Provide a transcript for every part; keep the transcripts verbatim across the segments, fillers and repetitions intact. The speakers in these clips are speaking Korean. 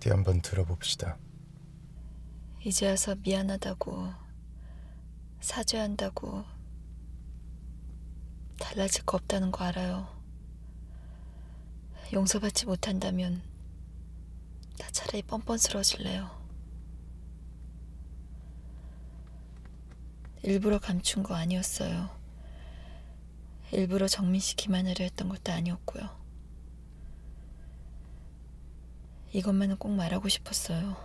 어디 한번 들어봅시다. 이제 와서 미안하다고, 사죄한다고 달라질 거 없다는 거 알아요. 용서받지 못한다면 나 차라리 뻔뻔스러워질래요. 일부러 감춘 거 아니었어요. 일부러 정민 씨 기만하려 했던 것도 아니었고요. 이것만은 꼭 말하고 싶었어요.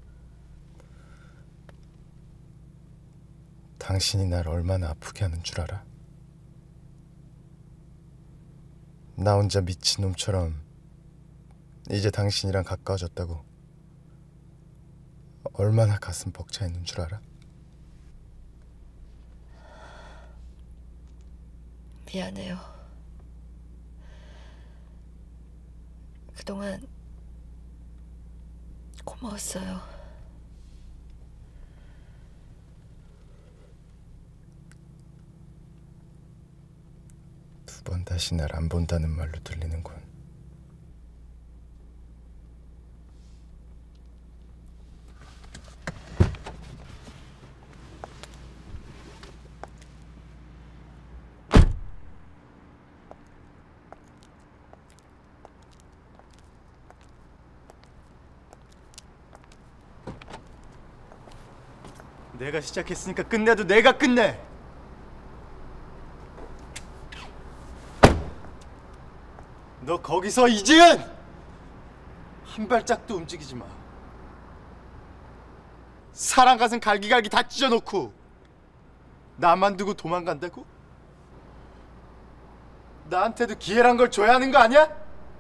당신이 날 얼마나 아프게 하는 줄 알아? 나 혼자 미친놈처럼 이제 당신이랑 가까워졌다고 얼마나 가슴 벅차 있는 줄 알아? 미안해요. 그동안 고마웠어요. 두 번 다시 날 안 본다는 말로 들리는군. 내가 시작했으니까 끝내도 내가 끝내. 너 거기서 이지은! 한 발짝도 움직이지 마. 사람 가슴 갈기갈기 다 찢어놓고 나만 두고 도망간다고? 나한테도 기회란 걸 줘야 하는 거 아니야?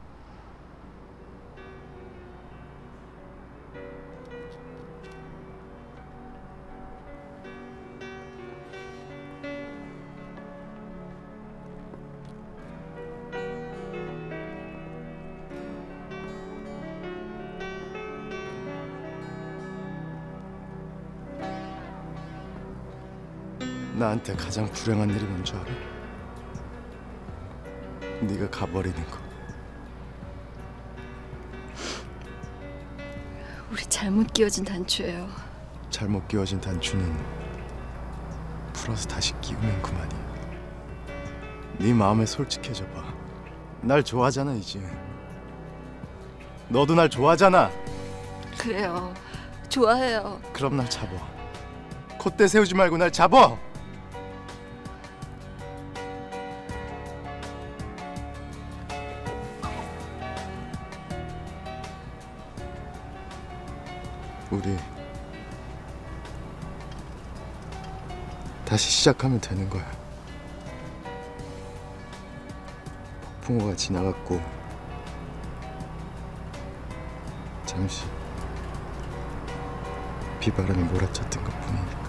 나한테 가장 불행한 일이 뭔 줄 알아? 네가 가버리는 거. 우리 잘못 끼워진 단추예요. 잘못 끼워진 단추는 풀어서 다시 끼우면 그만이야. 네 마음에 솔직해져 봐. 날 좋아하잖아 이제. 너도 날 좋아하잖아. 그래요. 좋아해요. 그럼 날 잡아. 콧대 세우지 말고 날 잡아. 우리 다시 시작하면 되는 거야. 폭풍우가 지나갔고 잠시 비바람이 몰아쳤던 것뿐이니까.